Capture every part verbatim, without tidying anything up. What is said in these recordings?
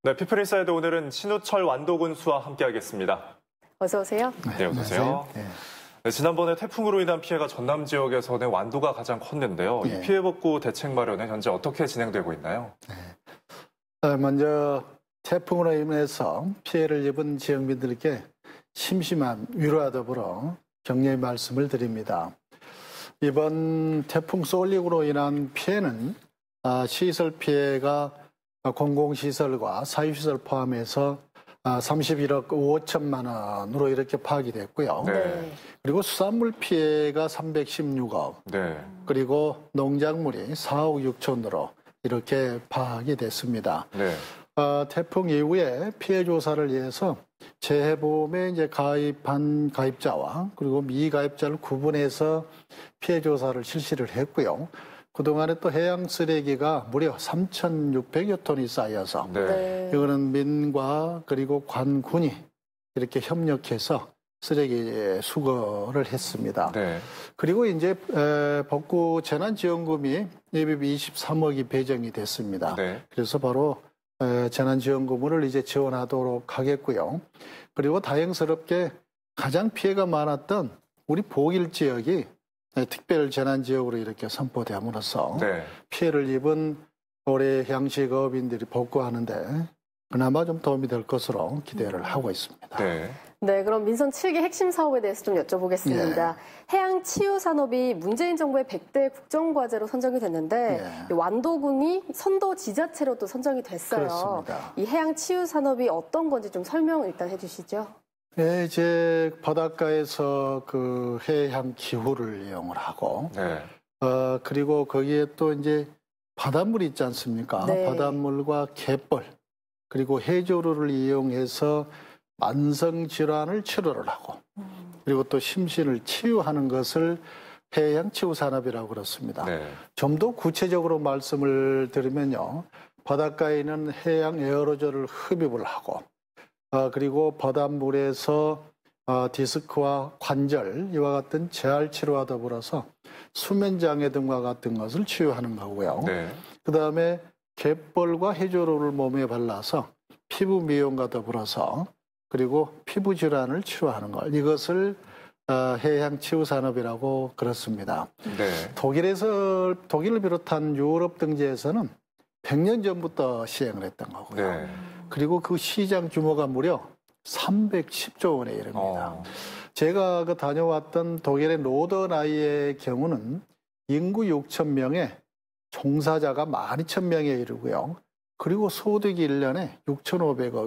네, 피플인사이드 오늘은 신우철 완도군 수와 함께하겠습니다. 어서 오세요. 네, 어서 오세요. 네. 네, 지난번에 태풍으로 인한 피해가 전남 지역에서는 완도가 가장 컸는데요. 네. 이 피해 복구 대책 마련은 현재 어떻게 진행되고 있나요? 네. 먼저 태풍으로 인해서 피해를 입은 지역민들께 심심한 위로와 더불어 격려의 말씀을 드립니다. 이번 태풍 솔릭으로 인한 피해는 시설 피해가 공공시설과 사유시설 포함해서 삼십일억 오천만 원으로 이렇게 파악이 됐고요. 네. 그리고 수산물 피해가 삼백십육억, 네. 그리고 농작물이 사억 육천으로 이렇게 파악이 됐습니다. 네. 어, 태풍 이후에 피해 조사를 위해서 재해보험에 이제 가입한 가입자와 그리고 미가입자를 구분해서 피해 조사를 실시를 했고요. 그동안에 또 해양 쓰레기가 무려 삼천육백여 톤이 쌓여서 네. 네. 이거는 민과 그리고 관군이 이렇게 협력해서 쓰레기 수거를 했습니다. 네. 그리고 이제 복구 재난지원금이 예비비 이십삼억이 배정이 됐습니다. 네. 그래서 바로 재난지원금을 이제 지원하도록 하겠고요. 그리고 다행스럽게 가장 피해가 많았던 우리 보길 지역이 특별 재난지역으로 이렇게 선포됨으로써 네. 피해를 입은 올해 양식업인들이 복구하는데 그나마 좀 도움이 될 것으로 기대를 하고 있습니다. 네. 네, 그럼 민선 칠 기 핵심 사업에 대해서 좀 여쭤보겠습니다. 네. 해양치유산업이 문재인 정부의 백 대 국정과제로 선정이 됐는데 네. 완도군이 선도 지자체로 또 선정이 됐어요. 그렇습니다. 이 해양치유산업이 어떤 건지 좀 설명 일단 해주시죠. 네, 이제 바닷가에서 그 해양 기후를 이용을 하고, 네. 어, 그리고 거기에 또 이제 바닷물이 있지 않습니까? 네. 바닷물과 갯벌, 그리고 해조류를 이용해서 만성 질환을 치료를 하고, 그리고 또 심신을 치유하는 것을 해양 치유 산업이라고 그렇습니다. 네. 좀 더 구체적으로 말씀을 드리면요, 바닷가에 있는 해양 에어로졸을 흡입을 하고, 어, 그리고 바닷물에서 어, 디스크와 관절 이와 같은 재활 치료와 더불어서 수면 장애 등과 같은 것을 치유하는 거고요. 네. 그 다음에 갯벌과 해조류를 몸에 발라서 피부 미용과 더불어서 그리고 피부 질환을 치료하는 것, 이것을 어, 해양 치유 산업이라고 그렇습니다. 네. 독일에서 독일을 비롯한 유럽 등지에서는 백 년 전부터 시행을 했던 거고요. 네. 그리고 그 시장 규모가 무려 삼백십조 원에 이릅니다. 어. 제가 그 다녀왔던 독일의 로더나이의 경우는 인구 육천 명에 종사자가 만 이천 명에 이르고요. 그리고 소득이 일 년에 육천오백억,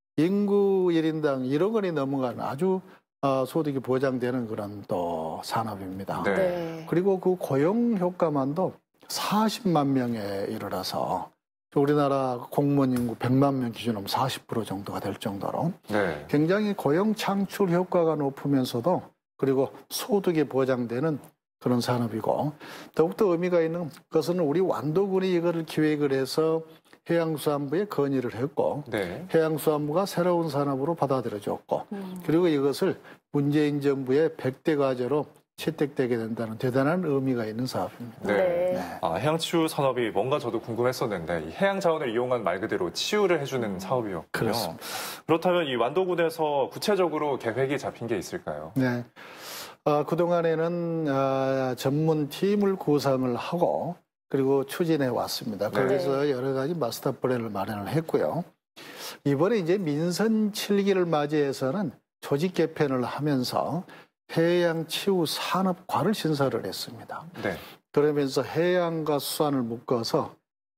인구 일 인당 일억 원이 넘어가는 아주 소득이 보장되는 그런 또 산업입니다. 네. 네. 그리고 그 고용 효과만도 사십만 명에 이르러서 우리나라 공무원 인구 백만 명 기준으로 사십 퍼센트 정도가 될 정도로 네. 굉장히 고용 창출 효과가 높으면서도 그리고 소득이 보장되는 그런 산업이고, 더욱더 의미가 있는 것은 우리 완도군이 이거를 기획을 해서 해양수산부에 건의를 했고, 네. 해양수산부가 새로운 산업으로 받아들여졌고, 음. 그리고 이것을 문재인 정부의 백 대 과제로 채택되게 된다는 대단한 의미가 있는 사업입니다. 네. 네. 아, 해양치유 산업이 뭔가 저도 궁금했었는데 이 해양 자원을 이용한 말 그대로 치유를 해주는 사업이었군요. 그렇습니다. 그렇다면 이 완도군에서 구체적으로 계획이 잡힌 게 있을까요? 네. 어, 그동안에는 어, 전문 팀을 구성을 하고 그리고 추진해 왔습니다. 네. 그래서 여러 가지 마스터 플랜을 마련을 했고요. 이번에 이제 민선 칠 기를 맞이해서는 조직 개편을 하면서 해양 치유 산업과를 신설을 했습니다. 네. 그러면서 해양과 수산을 묶어서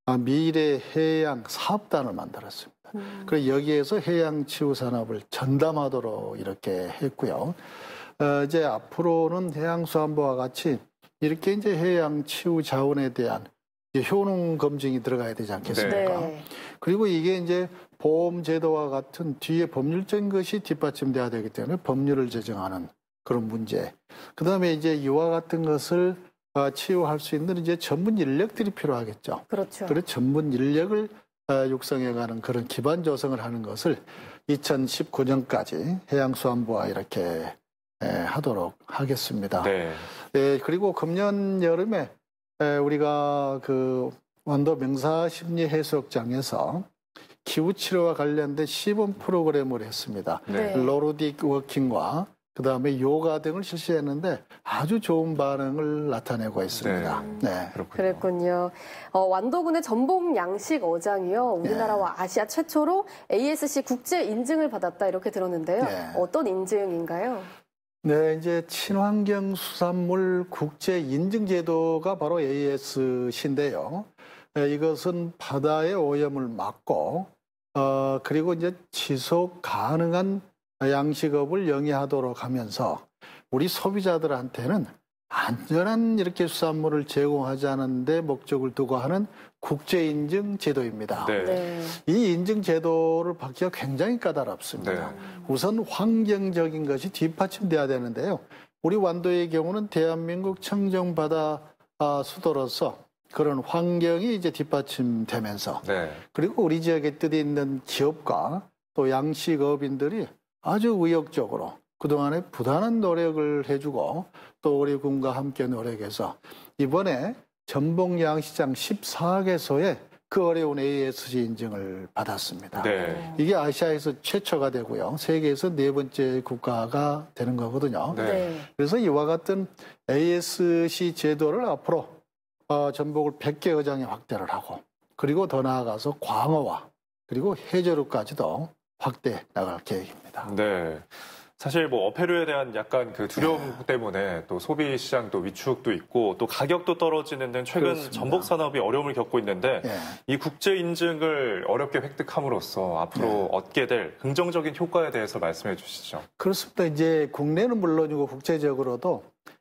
미래 해양 사업단을 만들었습니다. 음. 그리고 여기에서 해양 치유 산업을 전담하도록 이렇게 했고요. 어, 이제 앞으로는 해양수산부와 같이 이렇게 이제 해양 치유 자원에 대한 효능 검증이 들어가야 되지 않겠습니까? 네. 그리고 이게 이제 보험 제도와 같은 뒤에 법률적인 것이 뒷받침돼야 되기 때문에 법률을 제정하는 그런 문제. 그 다음에 이제 이와 같은 것을 치유할 수 있는 이제 전문 인력들이 필요하겠죠. 그렇죠. 그래서 전문 인력을 육성해가는 그런 기반 조성을 하는 것을 이천십구 년까지 해양수산부와 이렇게 하도록 하겠습니다. 네. 예, 그리고 금년 여름에 우리가 그 완도 명사심리 해수욕장에서 기후치료와 관련된 시범 프로그램을 했습니다. 네. 노르딕 워킹과 그다음에 요가 등을 실시했는데 아주 좋은 반응을 나타내고 있습니다. 네. 네. 그렇군요. 그랬군요. 어, 완도군의 전복 양식 어장이요. 우리나라와 아시아 최초로 에이에스씨 국제 인증을 받았다 이렇게 들었는데요. 네. 어떤 인증인가요? 네, 이제 친환경 수산물 국제 인증 제도가 바로 에이에스씨인데요. 이것은 바다의 오염을 막고 어, 그리고 이제 지속 가능한 양식업을 영위하도록 하면서 우리 소비자들한테는 안전한 이렇게 수산물을 제공하자는 데 목적을 두고 하는 국제인증 제도입니다. 네. 네. 이 인증 제도를 받기가 굉장히 까다롭습니다. 네. 우선 환경적인 것이 뒷받침돼야 되는데요. 우리 완도의 경우는 대한민국 청정바다 수도로서 그런 환경이 이제 뒷받침되면서 네. 그리고 우리 지역에 뜻이 있는 기업과 또 양식업인들이 아주 의욕적으로 그동안에 부단한 노력을 해주고 또 우리 군과 함께 노력해서 이번에 전복양시장 십사 개소에 그 어려운 에이에스씨 인증을 받았습니다. 네. 이게 아시아에서 최초가 되고요. 세계에서 네 번째 국가가 되는 거거든요. 네. 네. 그래서 이와 같은 에이에스씨 제도를 앞으로 어, 전복을 백 개 어장에 확대를 하고 그리고 더 나아가서 광어와 그리고 해저류까지도 확대해 나갈 계획입니다. 네. 사실 뭐 어패류에 대한 약간 그 두려움 네. 때문에 또 소비 시장도 위축도 있고 또 가격도 떨어지는 등 최근 그렇습니다. 전복 산업이 어려움을 겪고 있는데 예. 이 국제 인증을 어렵게 획득함으로써 앞으로 네. 얻게 될 긍정적인 효과에 대해서 말씀해 주시죠. 그렇습니다. 이제 국내는 물론이고 국제적으로도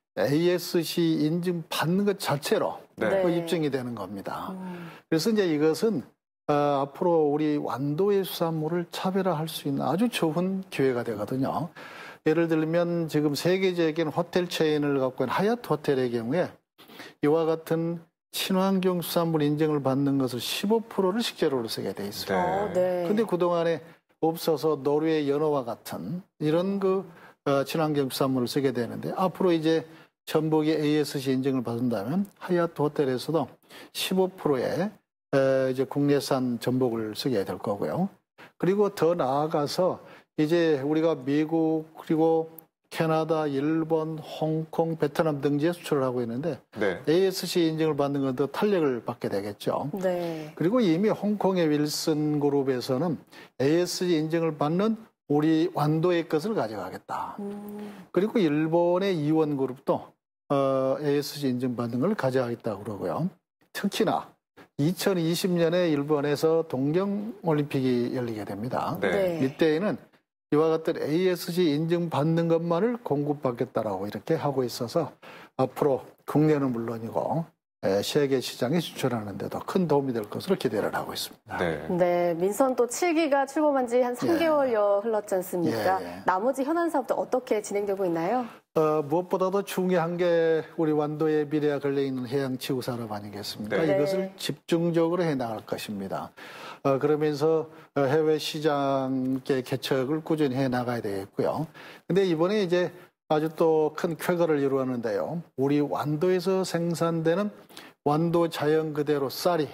에이에스씨 인증 받는 것 자체로 네. 그 네. 입증이 되는 겁니다. 음. 그래서 이제 이것은 어, 앞으로 우리 완도의 수산물을 차별화할 수 있는 아주 좋은 기회가 되거든요. 예를 들면 지금 세계적인 호텔 체인을 갖고 있는 하얏트 호텔의 경우에 이와 같은 친환경 수산물 인증을 받는 것을 십오 퍼센트를 식재료로 쓰게 돼 있어요. 어, 네. 근데 그동안에 없어서 노르웨이 연어와 같은 이런 그 어, 친환경 수산물을 쓰게 되는데 앞으로 이제 전복이 에이에스씨 인증을 받는다면 하얏트 호텔에서도 십오 퍼센트의 에, 이제 국내산 전복을 쓰게 될 거고요. 그리고 더 나아가서 이제 우리가 미국 그리고 캐나다, 일본, 홍콩, 베트남 등지에 수출을 하고 있는데 네. 에이에스씨 인증을 받는 건 더 탄력을 받게 되겠죠. 네. 그리고 이미 홍콩의 윌슨 그룹에서는 에이에스씨 인증을 받는 우리 완도의 것을 가져가겠다. 음. 그리고 일본의 이원 그룹도 어, 에이에스씨 인증 받는 걸 가져가겠다고 그러고요. 특히나 이천이십 년에 일본에서 동경올림픽이 열리게 됩니다. 네. 네. 이때에는 이와 같은 에이에스씨 인증 받는 것만을 공급받겠다라고 이렇게 하고 있어서 앞으로 국내는 물론이고 세계 시장에 진출하는 데도 큰 도움이 될 것으로 기대를 하고 있습니다. 네. 네, 민선 또 칠 기가 출범한 지 한 삼 개월여 흘렀지 않습니까? 예, 예. 나머지 현안 사업도 어떻게 진행되고 있나요? 어, 무엇보다도 중요한 게 우리 완도의 미래가 걸려있는 해양치유 산업 아니겠습니까? 네. 이것을 집중적으로 해나갈 것입니다. 어, 그러면서 해외 시장의 개척을 꾸준히 해나가야 되겠고요. 근데 이번에 이제 아주 또 큰 쾌거를 이루었는데요. 우리 완도에서 생산되는 완도 자연 그대로 쌀이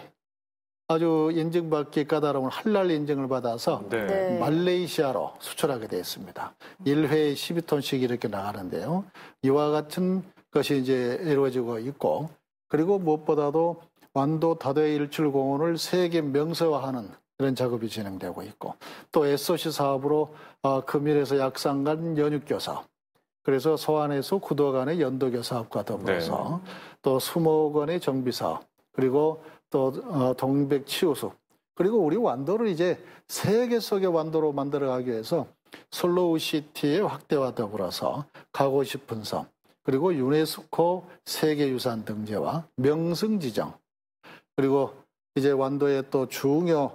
아주 인증받기 까다로운 할랄 인증을 받아서 네. 네. 말레이시아로 수출하게 되었습니다. 일 회에 십이 톤씩 이렇게 나가는데요. 이와 같은 것이 이제 이루어지고 있고, 그리고 무엇보다도 완도 다도해 일출공원을 세계 명소화하는 그런 작업이 진행되고 있고, 또 에스오씨 사업으로 어, 금일에서 약산간 연육교 사업, 그래서 소안에서 구도 간의 연도교 사업과 더불어서 네. 또 수목원의 정비 사업, 그리고 또 어, 동백 치유숲, 그리고 우리 완도를 이제 세계 속의 완도로 만들어가기 위해서 슬로우시티의 확대와 더불어서 가고 싶은 섬, 그리고 유네스코 세계유산 등재와 명승 지정, 그리고 이제 완도의 또 중요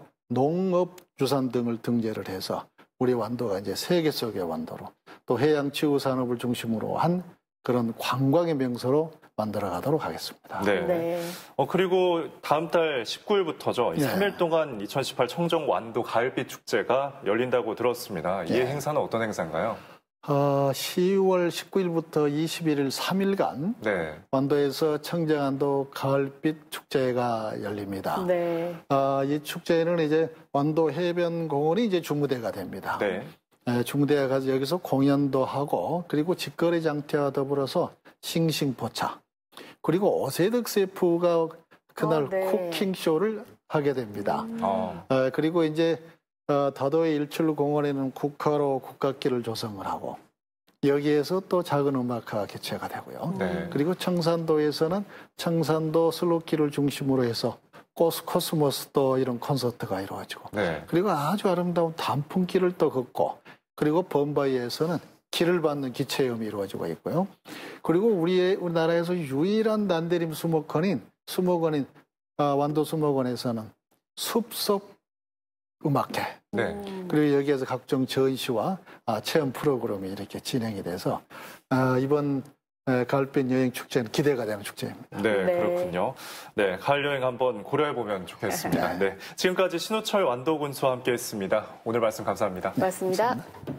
농업유산 등을 등재를 해서 우리 완도가 이제 세계 속의 완도로 또 해양치유 산업을 중심으로 한 그런 관광의 명소로 만들어 가도록 하겠습니다. 네. 네. 어, 그리고 다음 달 십구 일부터죠. 이 네. 삼 일 동안 이천십팔 청정 완도 가을빛 축제가 열린다고 들었습니다. 이 네. 행사는 어떤 행사인가요? 어, 시월 십구일부터 이십일일 삼 일간 네. 완도에서 청정완도 가을빛 축제가 열립니다. 네. 어, 이 축제는 이제 완도 해변공원이 이제 주무대가 됩니다. 네. 에, 주무대에 가서 여기서 공연도 하고 그리고 직거래 장터와 더불어서 싱싱포차 그리고 오세득 셰프가 그날 어, 네. 쿠킹 쇼를 하게 됩니다. 음. 어. 어, 그리고 이제 어, 다도의 일출공원에는 국화로 국악기를 조성을 하고 여기에서 또 작은 음악회가 개최가 되고요. 네. 그리고 청산도에서는 청산도 슬로키를 중심으로 해서 코스, 코스모스도 이런 콘서트가 이루어지고 네. 그리고 아주 아름다운 단풍길을 또 걷고 그리고 범바이에서는 길을 받는 기체험이 이루어지고 있고요. 그리고 우리의 우리나라에서 유일한 난데림 수목원인 수목원인 아, 완도 수목원에서는 숲속 음악회 네. 음. 그리고 여기에서 각종 전시와 아, 체험 프로그램이 이렇게 진행이 돼서 아, 이번 에, 가을빛 여행 축제는 기대가 되는 축제입니다. 네, 네. 그렇군요. 네, 가을 여행 한번 고려해 보면 좋겠습니다. 네, 지금까지 신우철 완도군수와 함께했습니다. 오늘 말씀 감사합니다. 맞습니다. 감사합니다.